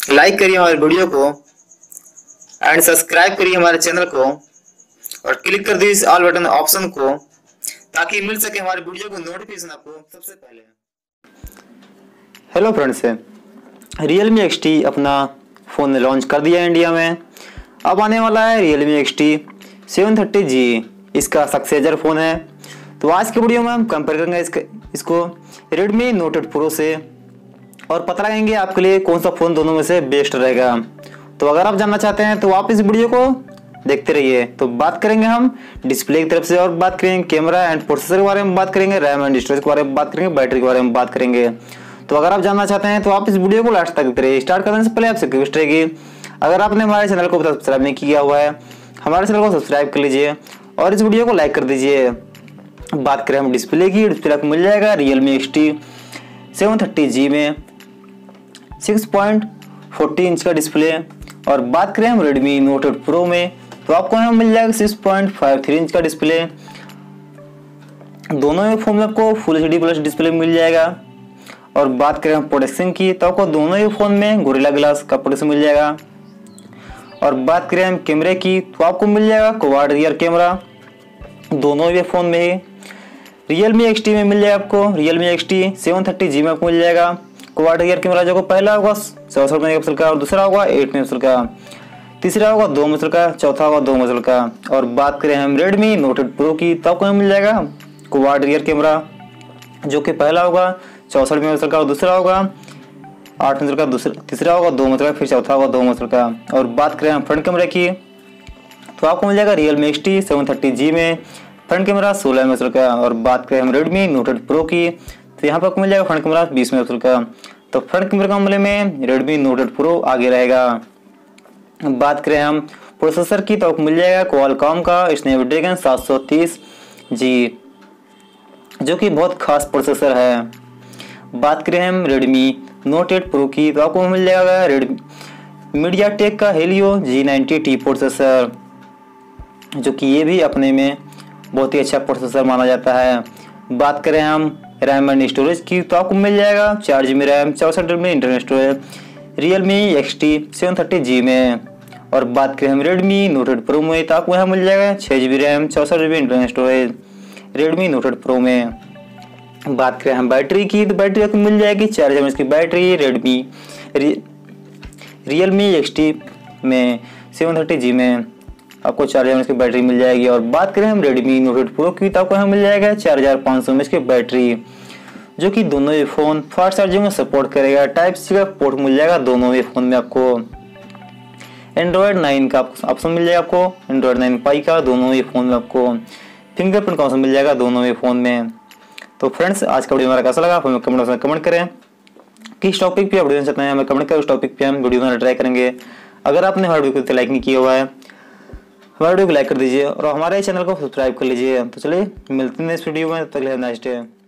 Like करिए हमारे video को एंड सब्सक्राइब करिए हमारे चैनल को और क्लिक कर दीजिए ऑल बटन ऑप्शन को ताकि मिल सके हमारे वीडियो को नोटिफिकेशन आपको सबसे पहले। हेलो फ्रेंड्स, Realme XT अपना फ़ोन लॉन्च कर दिया है इंडिया में। अब आने वाला है Realme XT 730G, इसका सक्सेसर फ़ोन है। तो आज के वीडियो में हम कंपेयर करेंगे इसको Redmi Note 8 Pro से और पता लगाएंगे आपके लिए कौन सा फ़ोन दोनों में से बेस्ट रहेगा। तो अगर आप जानना चाहते हैं तो आप इस वीडियो को देखते रहिए। तो बात करेंगे हम डिस्प्ले की तरफ से और बात करेंगे कैमरा एंड प्रोसेसर के बारे में, बात करेंगे रैम एंड स्टोरेज के बारे में, बात करेंगे बैटरी के बारे में बात करेंगे। तो अगर आप जानना चाहते हैं तो आप इस वीडियो को लास्ट तक देखते रहिए। स्टार्ट करने से पहले आपसे रिक्वेस्ट रहेगी, अगर आपने हमारे चैनल को सब्सक्राइब नहीं किया हुआ है, हमारे चैनल को सब्सक्राइब कर लीजिए और इस वीडियो को लाइक कर दीजिए। बात करें हम डिस्प्ले की, डिस्प्ले आपको मिल जाएगा Realme XT 730G में 6.40 इंच का डिस्प्ले। और बात करें हम Redmi Note 8 Pro में तो आपको यहाँ मिल जाएगा 6.53 इंच का डिस्प्ले। दोनों ही फोन में आपको फुल HD प्लस डिस्प्ले मिल जाएगा। और बात करें हम प्रोटेक्शन की तो आपको दोनों ही फोन में गोरिल्ला ग्लास का प्रोटेक्शन मिल जाएगा। और बात करें हम कैमरे की तो आपको मिल जाएगा क्वाड रियर कैमरा दोनों ही फोन में ही। Realme XT में मिल जाएगा आपको Realme XT 730G में आपको मिल जाएगा क्वाड रियर कैमरा, जो पहला होगा 64 मेगापिक्सल का और दूसरा होगा 8 मेगापिक्सल का, तीसरा होगा 2 मेगापिक्सल का, चौथा होगा 2 मेगापिक्सल का। और बात करें हम Redmi Note 8 Pro की तो आपको मिल जाएगा क्वाड रियर कैमरा, जो कि पहला होगा 64 मेगापिक्सल का और दूसरा होगा 8 मेगापिक्सल का, तीसरा होगा 2 मेगापिक्सल का, फिर चौथा होगा 2 मेगापिक्सल का। और बात करें हम फ्रंट कैमरे की तो आपको मिल जाएगा Realme XT 730G में फ्रंट कैमरा 16 मेगापिक्सल का। और बात करें हम Redmi Note 8 Pro की तो यहाँ पर आपको मिल जाएगा फ्रंट कैमरा 20 मेगापिक्सल का। तो फ्रंट कैमरे के मामले में Redmi Note 8 Pro आगे रहेगा। बात करें हम प्रोसेसर की तो आपको मिल जाएगा Qualcomm का Snapdragon 730G, जो कि बहुत खास प्रोसेसर है। बात करें हम Redmi Note 8 Pro की तो आपको मिल जाएगा MediaTek का Helio G90T प्रोसेसर, जो कि ये भी अपने में बहुत ही अच्छा प्रोसेसर माना जाता है। बात करें हम रैम एंड स्टोरेज की तो आपको मिल जाएगा 4GB रैम 64GB में internal storage Realme XT 730G में। और बात करें हम Redmi Note 8 Pro में तो आपको यहाँ मिल जाएगा 6GB RAM 64GB internal storage Redmi Note 8 Pro में। बात करें हम बैटरी की तो बैटरी आपको मिल जाएगी 4000 mAh की बैटरी Realme XT में 730G में आपको 4000 mAh की बैटरी मिल जाएगी। और बात करें हम Redmi Note 8 Pro की तो आपको यहाँ मिल जाएगा 4500 mAh की बैटरी, जो कि दोनों ही फ़ोन फास्ट चार्जिंग में सपोर्ट करेगा। टाइप सी का पोर्ट मिल जाएगा दोनों ही फ़ोन में। आपको Android 9 का ऑप्शन मिल जाएगा, आपको Android 9 Pie का दोनों ही फ़ोन में। आपको फिंगरप्रिंट का ऑप्शन मिल जाएगा दोनों ही फ़ोन में। तो फ्रेंड्स, आज का वीडियो हमारा कैसा लगा आप हमें कमेंट में कमेंट करें। किस टॉपिक पे आप वीडियो चाहते हैं हमें कमेंट करें, उस टॉपिक पे हम वीडियो में ट्राई करेंगे। अगर आपने हमारे वीडियो को लाइक नहीं किया हुआ है, हमारे वीडियो को लाइक कर दीजिए और हमारे चैनल को सब्सक्राइब कर लीजिए। तो चलिए मिलते हैं इस वीडियो में, तब तक के लिए नाइस डे।